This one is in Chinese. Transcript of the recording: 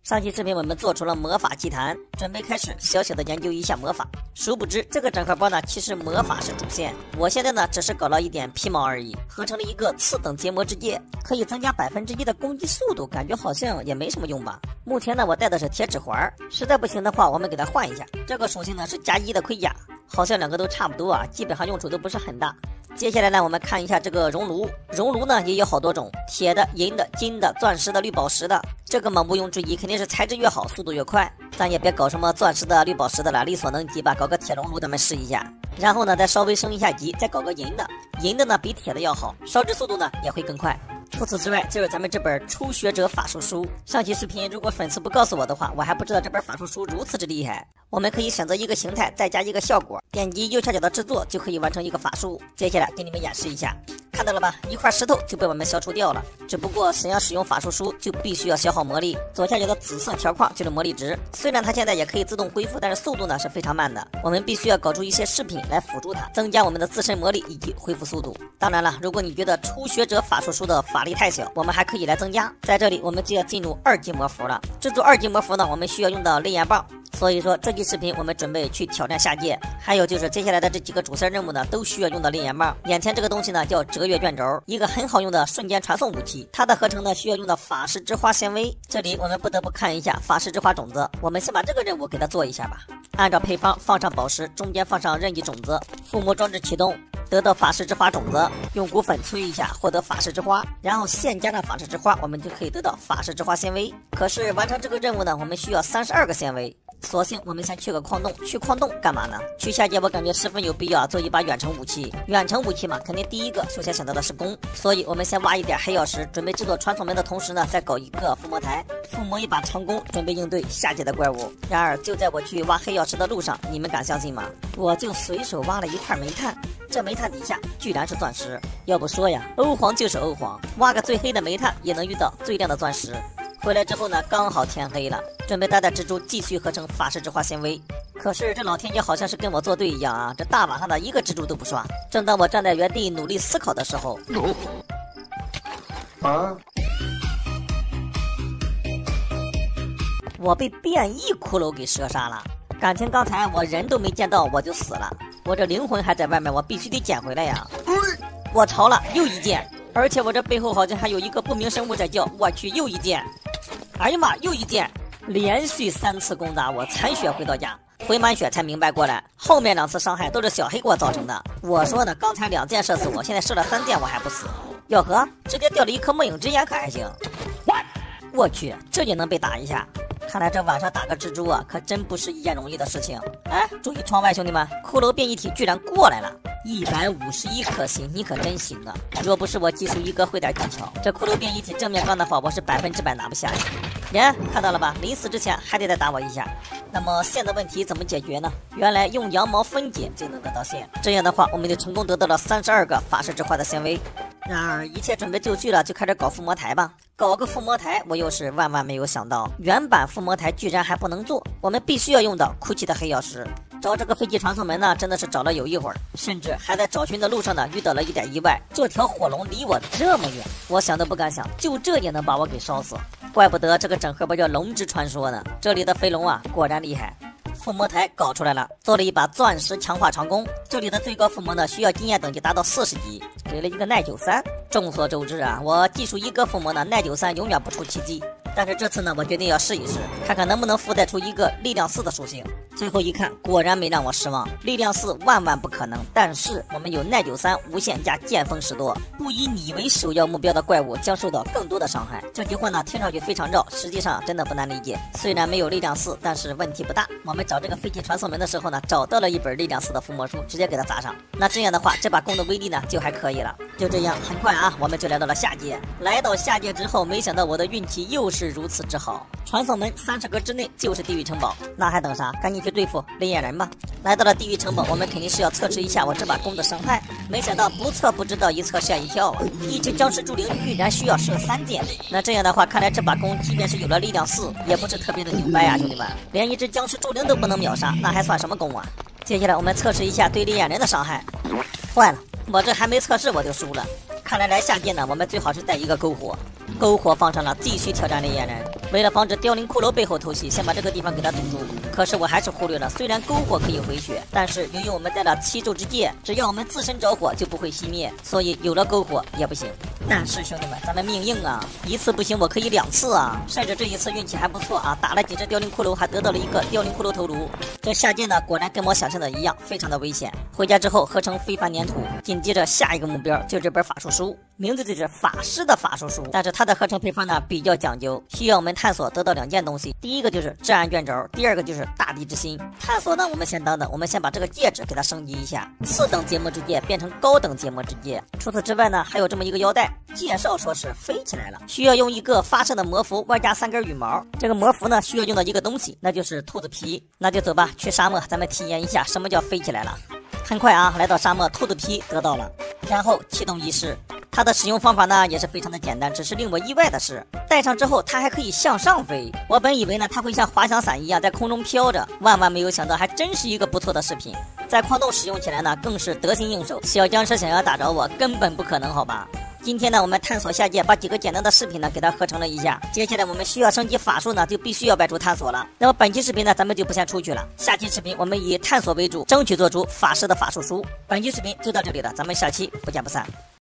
上期视频我们做出了魔法祭坛，准备开始小小的研究一下魔法。殊不知这个整合包呢，其实魔法是主线。我现在呢只是搞了一点皮毛而已，合成了一个次等结魔之戒，可以增加1%的攻击速度，感觉好像也没什么用吧。目前呢我带的是铁指环，实在不行的话我们给它换一下。这个属性呢是+1的盔甲，好像两个都差不多啊，基本上用处都不是很大。接下来呢，我们看一下这个熔炉。熔炉呢也有好多种，铁的、银的、金的、钻石的、绿宝石的。这个嘛毋庸置疑，肯定是材质越好，速度越快。咱也别搞什么钻石的、绿宝石的了，力所能及吧，搞个铁熔炉咱们试一下。然后呢，再稍微升一下级，再搞个银的。银的呢比铁的要好，烧制速度呢也会更快。除此之外，就是咱们这本初学者法术书。上期视频如果粉丝不告诉我的话，我还不知道这本法术书如此之厉害。我们可以选择一个形态，再加一个效果，点击右下角的制作就可以完成一个法术。接下来给你们演示一下，看到了吧？一块石头就被我们消除掉了。只不过想要使用法术书，就必须要消耗魔力。左下角的紫色条框就是魔力值，虽然它现在也可以自动恢复，但是速度呢是非常慢的。我们必须要搞出一些饰品来辅助它，增加我们的自身魔力以及恢复速度。当然了，如果你觉得初学者法术书的法力太小，我们还可以来增加。在这里我们就要进入2级魔符了。制作2级魔符呢，我们需要用到泪焰棒。所以说这期视频我们准备去挑战下界，还有就是接下来的这几个主线任务呢，都需要用到泪焰棒。眼前这个东西呢叫折月卷轴，一个很好用的瞬间传送武器。它的合成呢需要用到法师之花纤维。这里我们不得不看一下法师之花种子，我们先把这个任务给它做一下吧。按照配方放上宝石，中间放上任意种子，附魔装置启动，得到法师之花种子，用骨粉催一下获得法师之花，然后现加上法师之花，我们就可以得到法师之花纤维。可是完成这个任务呢，我们需要32个纤维。索性我们先去个矿洞，去矿洞干嘛呢？去下界我感觉十分有必要做一把远程武器。远程武器嘛，肯定第一个首先想到的是弓，所以我们先挖一点黑曜石，准备制作传送门的同时呢，再搞一个附魔台，附魔一把长弓，准备应对下界的怪物。然而就在我去挖黑曜石的路上，你们敢相信吗？我就随手挖了一块煤炭，这煤炭底下居然是钻石。要不说呀，欧皇就是欧皇，挖个最黑的煤炭也能遇到最亮的钻石。回来之后呢，刚好天黑了，准备带蜘蛛继续合成法师之花纤维。可是这老天爷好像是跟我作对一样啊，这大晚上的一个蜘蛛都不刷。正当我站在原地努力思考的时候，我被变异骷髅给射杀了。感情刚才我人都没见到我就死了，我这灵魂还在外面，我必须得捡回来呀。我操了，又一剑，而且我这背后好像还有一个不明生物在叫，我去，又一剑。哎呀妈，又一剑，连续3次攻打我，残血回到家，回满血才明白过来，后面2次伤害都是小黑给我造成的。我说呢，刚才2箭射死我，现在射了3箭我还不死，哟呵，直接掉了一颗梦影之眼可还行。我去，这也能被打一下，看来这晚上打个蜘蛛啊，可真不是一件容易的事情。哎，注意窗外兄弟们，骷髅变异体居然过来了。151颗星，你可真行啊！若不是我技术一哥会点技巧，这骷髅变异体正面刚的话，我是100%拿不下。耶，看到了吧？临死之前还得再打我一下。那么线的问题怎么解决呢？原来用羊毛分解就能得到线，这样的话我们就成功得到了32个法师之花的纤维。然而一切准备就绪了，就开始搞附魔台吧。搞个附魔台，我又是万万没有想到，原版附魔台居然还不能做，我们必须要用到哭泣的黑曜石。找这个飞机传送门呢，真的是找了有一会儿，甚至还在找寻的路上呢遇到了一点意外。这条火龙离我这么远，我想都不敢想，就这也能把我给烧死，怪不得这个整合包叫龙之传说呢。这里的飞龙啊，果然厉害。附魔台搞出来了，做了一把钻石强化长弓。这里的最高附魔呢，需要经验等级达到40级，给了一个耐久3。众所周知啊，我技术一哥附魔呢，耐久3永远不出奇迹。但是这次呢，我决定要试一试，看看能不能附带出一个力量4的属性。最后一看，果然没让我失望，力量4万万不可能。但是我们有耐久3无限加剑锋10多，不以你为首要目标的怪物将受到更多的伤害。这句话呢，听上去非常绕，实际上真的不难理解。虽然没有力量4，但是问题不大。我们找这个飞机传送门的时候呢，找到了一本力量4的附魔书，直接给它砸上。那这样的话，这把弓的威力呢就还可以了。就这样，很快啊，我们就来到了下界。来到下界之后，没想到我的运气又是如此之好。传送门30格之内就是地狱城堡，那还等啥？赶紧去对付雷眼人吧！来到了地狱城堡，我们肯定是要测试一下我这把弓的伤害。没想到不测不知道，一测吓一跳啊！一只僵尸助灵居然需要射3箭，那这样的话，看来这把弓即便是有了力量4，也不是特别的牛掰啊，兄弟们！连一只僵尸助灵都不能秒杀，那还算什么弓啊？接下来我们测试一下对雷眼人的伤害。坏了，我这还没测试我就输了。看来来下界呢，我们最好是带一个篝火，篝火放上了，继续挑战雷眼人。 为了防止凋零骷髅背后偷袭，先把这个地方给它堵住。可是我还是忽略了，虽然篝火可以回血，但是由于我们带了七咒之戒，只要我们自身着火就不会熄灭，所以有了篝火也不行。但是兄弟们，咱们命硬啊，一次不行我可以2次啊，甚至这一次运气还不错啊，打了几只凋零骷髅，还得到了一个凋零骷髅头颅。这下界呢，果然跟我想象的一样，非常的危险。回家之后合成非凡粘土，紧接着下一个目标就是这本法术书，名字就是法师的法术书，但是它的合成配方呢比较讲究，需要我们探索得到2件东西，第一个就是至暗卷轴，第二个就是大地之心。探索呢我们先等等，我们先把这个戒指给它升级一下，次等结魔之戒变成高等结魔之戒。除此之外呢，还有这么一个腰带，介绍说是飞起来了，需要用一个发射的魔符外加3根羽毛，这个魔符呢需要用到一个东西，那就是兔子皮。那就走吧，去沙漠咱们体验一下什么叫飞起来了。很快啊，来到沙漠，兔子皮得到了，然后启动仪式。它的使用方法呢也是非常的简单，只是令我意外的是，戴上之后它还可以向上飞。我本以为呢它会像滑翔伞一样在空中飘着，万万没有想到还真是一个不错的饰品。在矿洞使用起来呢更是得心应手，小僵尸想要打着我根本不可能，好吧。今天呢，我们探索下界，把几个简单的饰品呢给它合成了一下。接下来我们需要升级法术呢，就必须要外出探索了。那么本期视频呢，咱们就不先出去了。下期视频我们以探索为主，争取做出法师的法术书。本期视频就到这里了，咱们下期不见不散。